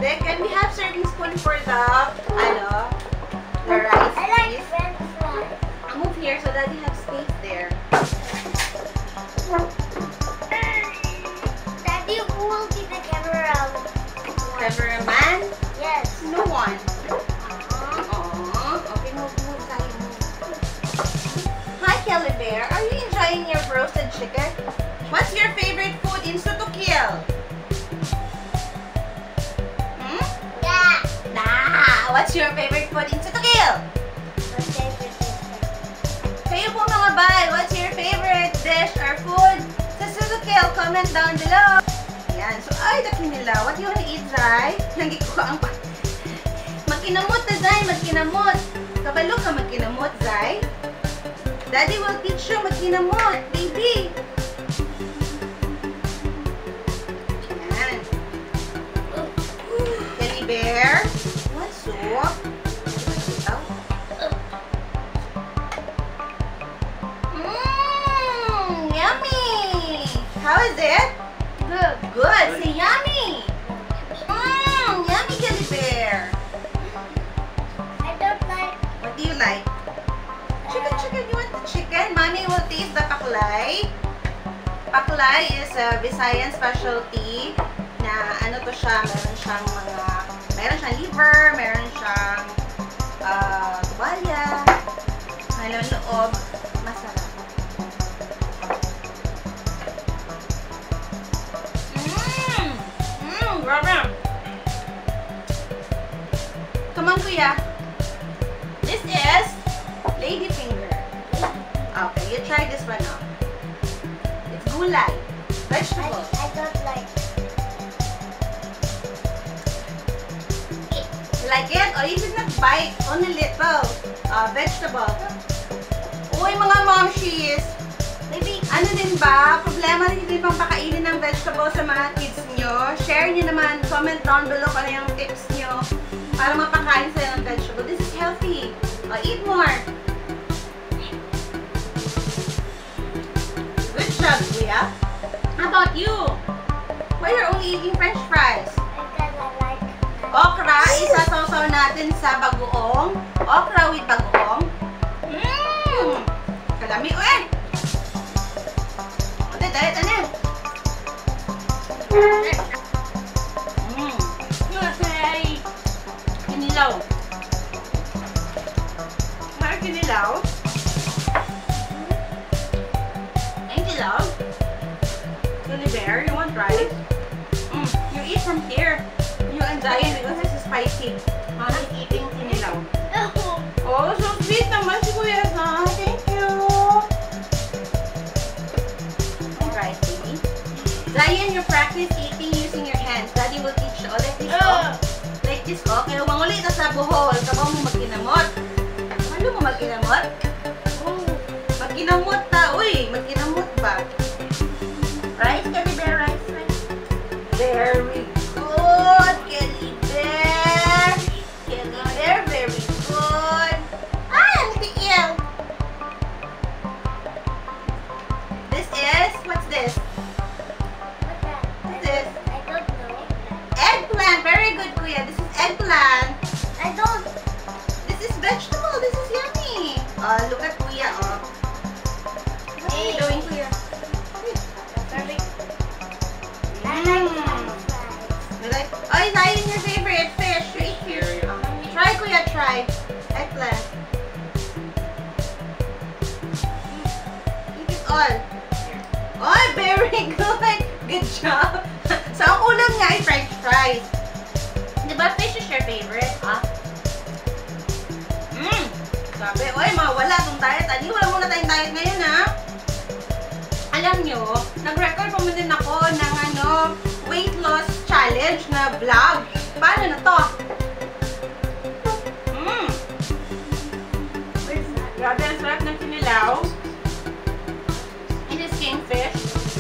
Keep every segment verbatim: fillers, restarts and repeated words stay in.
garlic. And we have serving spoon for the, ano, the rice. I like French fries. Move here so Daddy has space there. Daddy, who will be the camera? Cameraman? Yes. No one. Aww. Okay, move, move tayo, move. Hi, Kelly Bear. Are you enjoying your roasted chicken? What's your favorite food in Sutukil? Hmm? Yeah. Nah! What's your favorite food in Sutukil? My favorite is Kayo po mga bay, what's your favorite dish or food sa Sutukil? Comment down below. Yan. So, ay, daki nila. What do you want to eat, Zay? Nangi ko ang pa. Magkinamot na, Zay. Magkinamot. Kabalo ka magkinamot, Zay. Daddy will teach you magkinamot, baby. Yan. Kelly Bear. What soup? Mmm, yummy. How is it? good. Good. Say yummy. Mmm, yummy, Kelly Bear. I don't like. What do you like? Chicken, chicken. You want the chicken? Mommy will taste the paklay. Paklay is a Visayan specialty na ano to siya, meron siyang mga, meron siyang liver, meron siyang uh, tubalya, meron loob, masarap. Mmm! Mmm! Grabe! Come on, kuya. This is lady finger. Okay, you try this one now. It's gulay. I, Vegetable. I don't like. You like it? Or you did not bite only little uh, vegetable. Uy, mga momshies. Maybe. Ano din ba? Problema rin din bang pakainin ng vegetable sa mga kids nyo? Share nyo naman. Comment down below kung ano yung tips nyo para mapakain sila ng vegetable. This is healthy. Uh, eat more. Good job, kuya. How about you? Why you're only eating French fries? Because I like. Okra, isasawsaw natin sa bagoong. Okra with bagoong. Mmm! Kalami, uwe! Ate, dahil, ano? Mmm! Yun, kinilaw. May kinilaw? Ang kinilaw? Kelly Bear, you want rice? Mm, you eat from here. You and Zion because this is spicy. Mommy's eating kinilaw. Oh, so sweet naman si Kuya Zah. Thank you. Alright, baby. Zion, you practice eating using your hands. Daddy will teach you. Oh, like this, oh. Like this, oh. Kaya mangulit na sa buhol. Kabaw mo magkinamot. Ano mo magkinamot? Oh, magkinamot ta. Uy, magkinamot ba? Rice, Kelly Bear, rice, rice. Very good, Kelly Bear. Kelly Bear, very good. Ah, ang tiil. This is, what's this? What's that? What's this? I don't know. Eggplant. Very good, Kuya. This is eggplant. I don't. This is vegetable. This is yummy. Uh, look at Kuya, oh. What are you doing, Kuya? Sorry. I like Mm. French fries. You like? Oh, is that your favorite fish? Right here. Try, Kuya, try. Eggplant. Mm. Eat it all. Oh, very good. Good job. So, ang ulam niya ay French fries. Di ba fish is your favorite? Ah? Mmm. Sabi, oy, mawala itong diet. Ani, wala muna tayong diet ngayon, ha? Alam nyo, nag-record pa mo din ako ng ano, weight loss challenge na vlog. Paano na to? Mmm. Where's that? Grabe, ang sarap ng kinilaw. It is kingfish.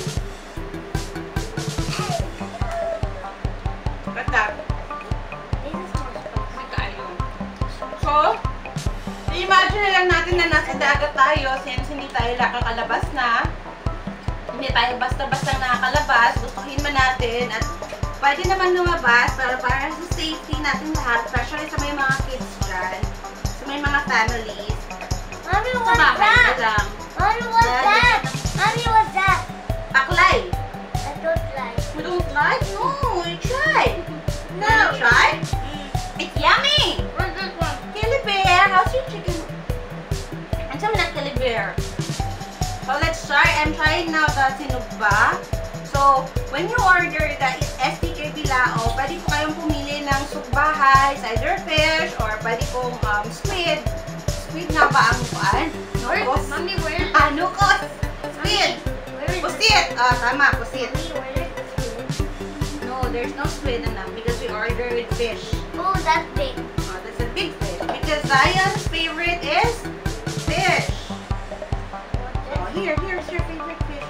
What's that? This is not spicy. Magkaayo. So, imagine na lang natin na nasa dagat tayo since hindi tayo nakakalabas na. Hindi tayo basta-basta nakakalabas. Gustuhin man natin at pwede naman lumabas para para sa safety natin lahat, especially sa may mga kids dyan, sa may mga families. Mommy, Sa what's bahay that? ka lang. Mommy, what's Dad, that? Mommy, what's that? Aklay. I don't like. You don't like? No, you try. No. You wanna try? It's yummy. What's this one? Kelly Bear, how's your chicken? Ang sabi na Kelly Bear. So let's try. I'm trying now the sinugba. So, when you order the S T K Bilao, pwede po kayong pumili ng sugbahay, cider fish, or pwede pong um, squid. Squid nga ba ang kuan? No, Where, kos. Mommy, where? Ano ko? Squid. Where is Pusit. Ah, tama, pusit. Mommy, where is this? No, there's no squid in them because we ordered fish. Oh, that's big. Oh, that's a big fish. Because Zion's favorite is fish. Oh, here, here's your favorite fish.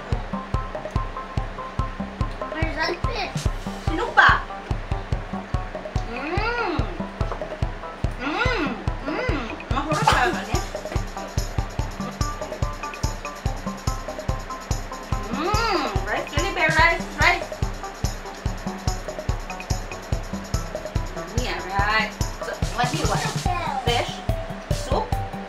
Where's that fish? Sinugba. Mmm. Mmm. Mmm. Mahurot ka ba niya? Mmm. Rice, Kelly Bear, rice, rice. Yeah, right. So, what do you want? Fish? Soup?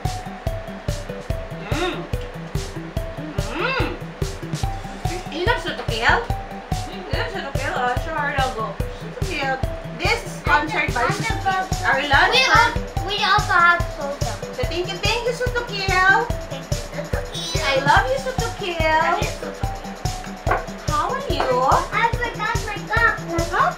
Mmm. Mmm. You love Sotokiel? You love Sotokiel? Oh, sure, I'll go. Sotokiel. This is sponsored by Sotokiel. Our lunch. We, al- we also have soda. So thank you, thank you, Sotokiel. I love you, Sotokiel. How are you? I forgot my cup. Huh?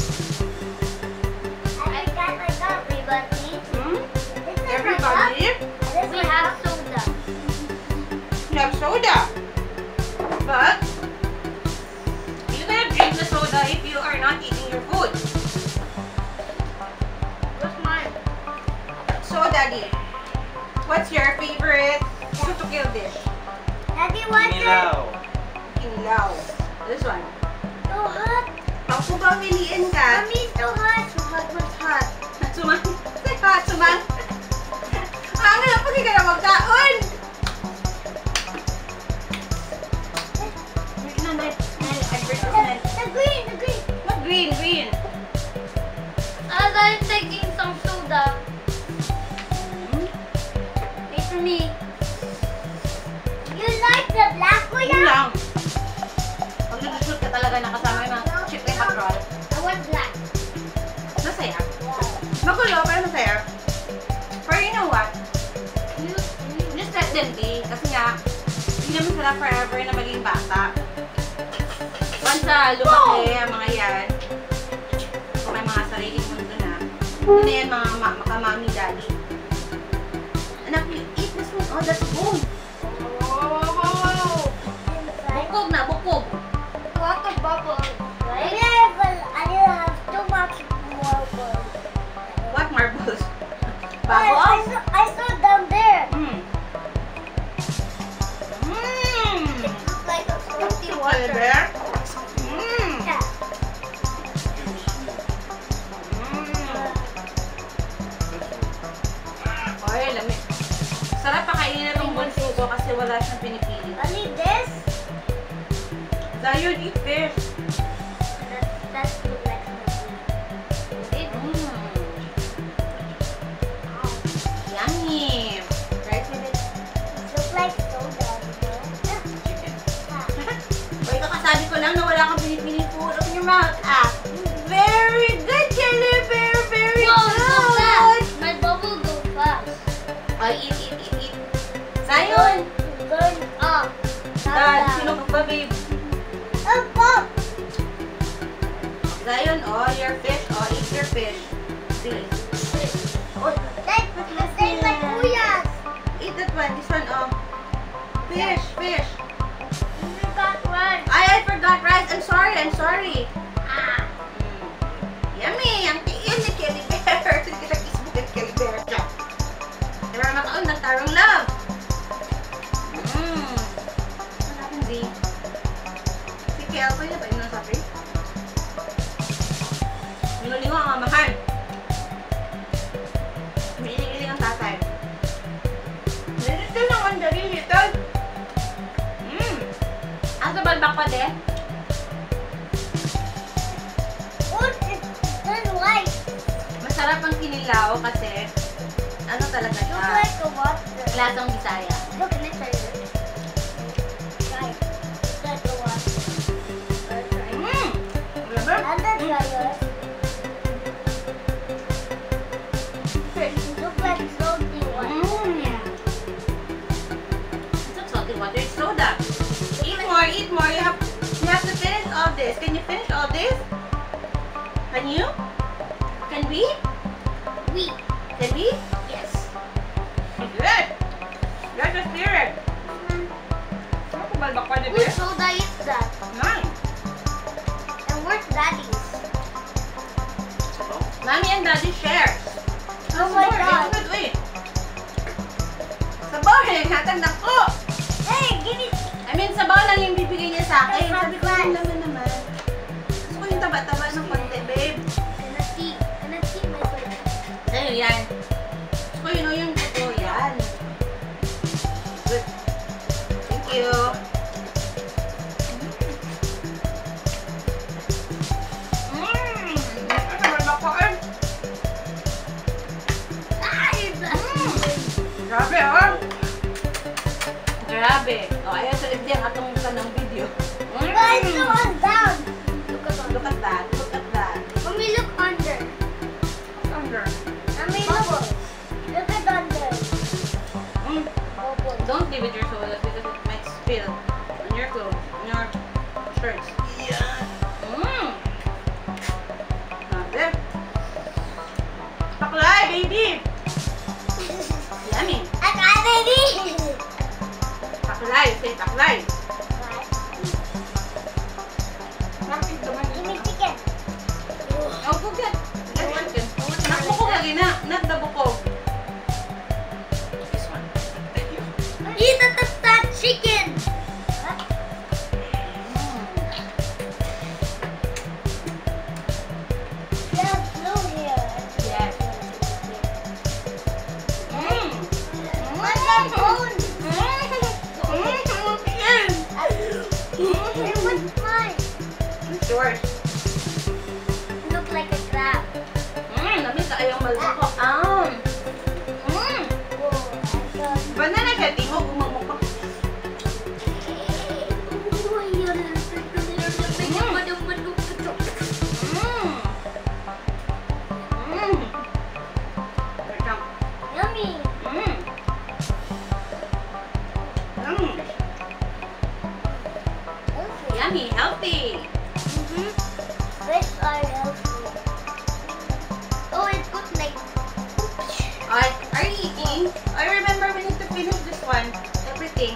I forgot my cup, everybody. Hmm? This is my Everybody? cup. This is We my have soda. You have soda. But you cannot drink the soda if you are not eating your food. What's mine? So, Daddy, what's your favorite Sotokiel dish? Daddy, what's your... Nilaw. Kinilaw. This one. So hot. Pag kung pamiliin ka, Mommy, so hot. hot, mas hot. Sumang, hot, sumang. Ang alam pag ka na magkaon. No, no, no, advertisement. The, the green, the green. What green, green? As I'm taking some soda. Hmm? Wait for me. You like the black one? Yun lang. Pag nag-shoot ka talaga na kasama yung mga chicken hot roll, I want black. masaya. Wow. Magulo, pero masaya. Pero you know what? You, Just let them be. Kasi nga, hindi naman sila forever na maging bata. Once na lumaki ang mga yan, kung may mga sariling mundo na, hindi na yan mga ma makamami daddy. Anak, you eat this one. Oh, that's bone. inside. Bukog na, bukog. Lot of bubbles, right? I have, I have too much marbles. What marbles? I, I, Bubbles? saw, I saw down there. Mmm. Mmm. It looks like a salty Water water. bear? Mmm. Yeah. Mmm. Ay, lamig. Sarap pakainin ng bunso ko kasi wala siyang pinipili. Only this? Zion, eat fish. That, that looks like salty. It, Mmm. Yummy. Right with it. it looks like soda, you know? Chicken. Ah. Uy, kakasabi ko lang na wala kang pinipiling food. Open your mouth. Ah. Very good, Kelly Bear. Very Whoa, so good. fast. My bubble go fast. Ay, eat, eat, eat, eat. Zion. Going up. Dad, sino ka ba, babe? Up, up. Zion, oh, your fish. Oh, eat your fish. See. Oh, Like, that's like Uyas. eat that one. This one, oh. Fish, fish. You got one. Ay, I forgot rice. I'm sorry, I'm sorry. Ah. Mm. Yummy! Ang tiin ni Kelly Bear. Sige na Facebook at Kelly Bear. Diba makaon ng tarong love? Mmm. Ano natin, Z? Si Kel, pwede ba yun ang sabi? Minulingo ang amahan. Miniling ang tatay. Nilito lang ang dali nito. Mmm. Ang sa balbak pa, de? What is this white? Masarap ang kinilaw kasi ano talaga Look siya? like a water. Lasang Bisaya. Look, can I try this? Try. Look like a water. Try. Mmm! Grabe. And then try yours. Look like salty water. Mmm! It's not salty water, it's soda. Eat more, eat more. You have, you have to finish all this. Can you finish all this? Can you? Can we? We. Can we? Yes. Good. That's the spirit. Ano kung balbak pa di ba? Whose soda is that? Nice. And where's Daddy's? Mommy and Daddy share. Oh my God. Good, wait. Sabaw eh. Hatanda ko. Hey, give me. I mean, sabaw lang yung bibigay niya sa akin. Hey, Sabi ko, French yung fries. naman naman. Gusto ko yung taba-taba ng konti, babe. Can I see? Can I see my plate? Ayun, yan. Gusto ko yun o yung totoo. Yan. Good. Thank you. Mmm! Ano balbak ko eh? Ay, Grabe, oh! Grabe. O, oh, ayaw sa ibigyan atong kanang video. Guys, look on down. Look at Look at that. Look at that. Mommy, look under. Under. Mommy, look. Look at under. Mm. Bubbles. Don't leave it your sodas because it might spill on your clothes, on your shirts. Yeah. Mmm. Grabe. Paklay, baby! Yummy. I got baby. Paklay. Say paklay. Give me chicken. Oh, go get. Get chicken. Nakbukog lagi na. Not the bukog. This one. Thank you. Eat the that chicken. There's blue here. Yes. Mmm. What's that bone? Mmm. Yes. Hey, what's mine? It's yours. Look like a crab. Mmm. Namis na ayong malbako. Ah. Mmm. Banana candy mo. Gumamukha. Mmm. Mmm. Wait lang. Yummy. Mmm. Mmm. Yummy. Healthy. Mm-hmm. Fish are healthy. Oh, it's good like. Alright, are you eating? I remember we need to finish this one. Everything.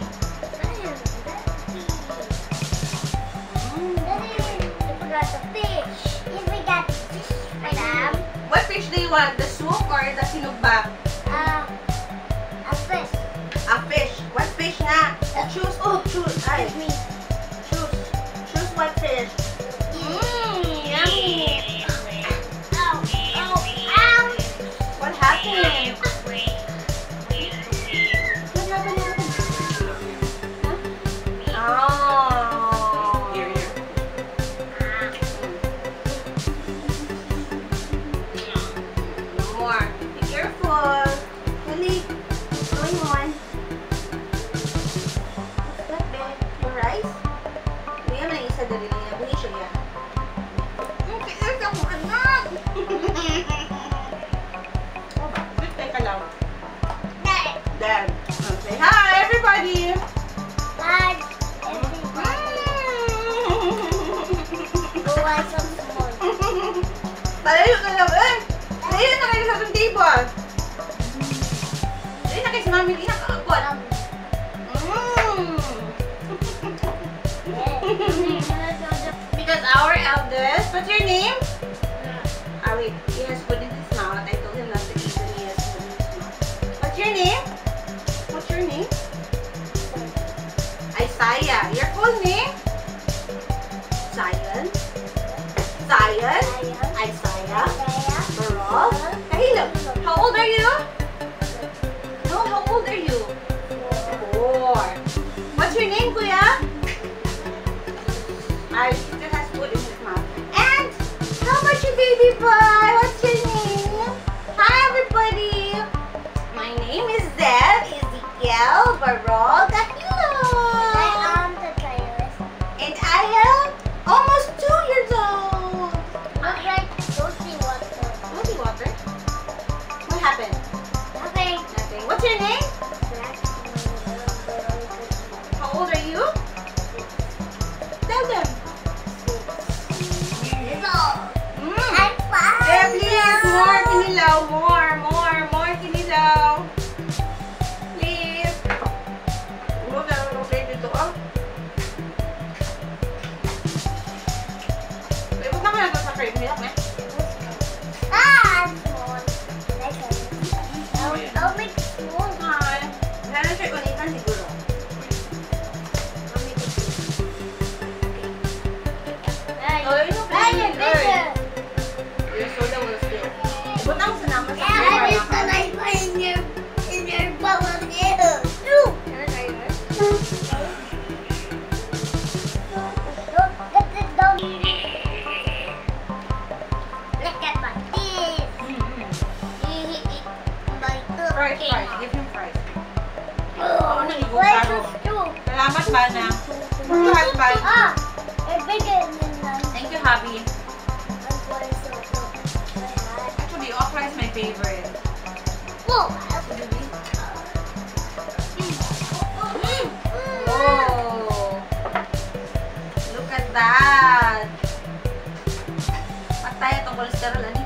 I forgot the fish. If we got fish, madam. What fish do you want? The soup or the sinugba? Uh, a fish. A fish. What fish nga? Choose. Oh, choose. Ay, Excuse me. choose. Choose what fish? Mmm, yummy. Ow, ow, ow. What happened? What happened? Huh? Oh. Here, here. No more. Be careful. Really? What's going on? What's that, babe? Your rice? Kuya, may isa dali lang yan. Buhi siya yan. Okay, there's ako anak. Oh, wait, teka lang. Dad. Dad. Say hi, everybody. Dad. Everybody. Go buy some small. Talayo ka lang eh. Talayo na kayo sa ating table. Talayo na kayo si Mami Lina kaagwat. Mm. Because our eldest, what's your name? Ah, wait. He has food in his mouth. I told him not to eat when he has food in his mouth. What's your name? What's your name? Isaiah. Your full name? Zion. Zion. Isaiah. Barol. Kahilog. How old are you? No, how old are you? Four. What's your name, Kuya? I still has food in his mouth. And how about your baby boy? What's your name? Butang sa naman sa Yeah, I just flavor. like in your in your bubble ew. Ew. Can I try yours? Look at the dog. Look at my teeth. Mm-mm. He eat my tooth. Fries, fries. Give him fries. Oh, Ano, igong where's taro? the stool? Salamat, Bana. Thank you, husband. Ah, it's bigger than that. Thank you, hubby. That's why it's so good. Actually, okra is my favorite. Whoa. Oh! Look at that! Patay itong cholesterol, ani?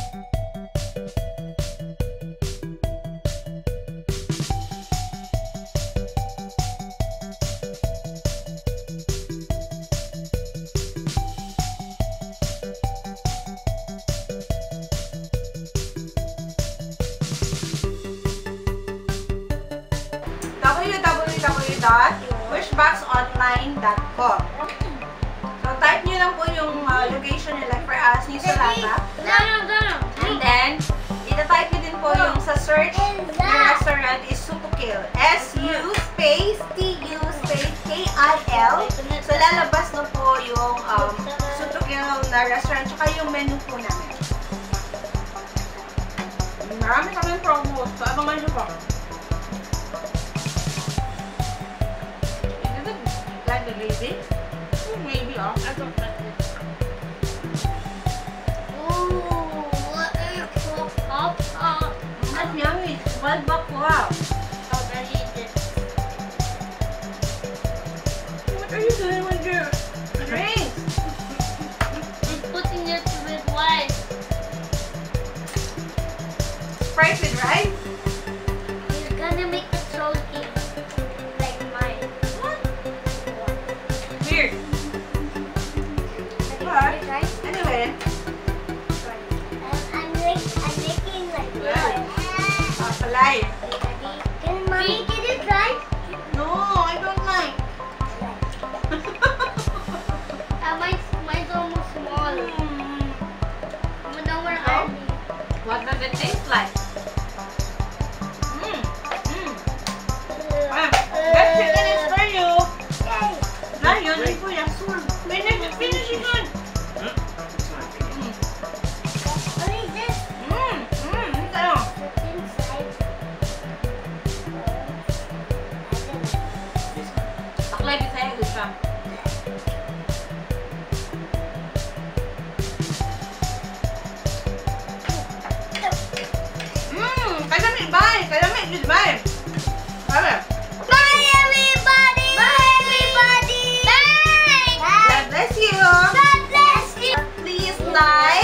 w w w dot wishboxonline dot com. So, type nyo lang po yung uh, location nila for us, New Solata. No, no, no. And then, ita-type nyo din po yung sa search na restaurant is Supukil. S U space T U space K I L. So, lalabas na po yung um, Supukil na restaurant tsaka yung menu po namin. Marami kami promos. So, abangan nyo po. Is it like the baby? Maybe, oh. I don't know. Ooh, what is so hot? Uh, That's yummy. Wild bakwa. how do I eat it? What are you doing with your drinks? It's putting it with rice. Fries with rice? It's gonna make it salty, like mine. Weird. Have you tried rice? Anyway, I'm, make, I'm making like Yeah. this. uh, palay. Can mommy get it right? No, I don't like. Uh, mine's, mine's almost small. Mm. Don't worry, Oh. Army. What does it taste like? Mm. Mm. Ah, that chicken is for you. Yay. Lion, and for your soul. Finish, finish it good. Mm. What is this? Mm. Mm. Ito yun. What's inside? Taklay, Bisaya, good siya. Mmm, kalami, bye. Kalami, goodbye. Sabi, Bye, everybody! Bye, everybody! Bye! God bless you. God bless you! Please like,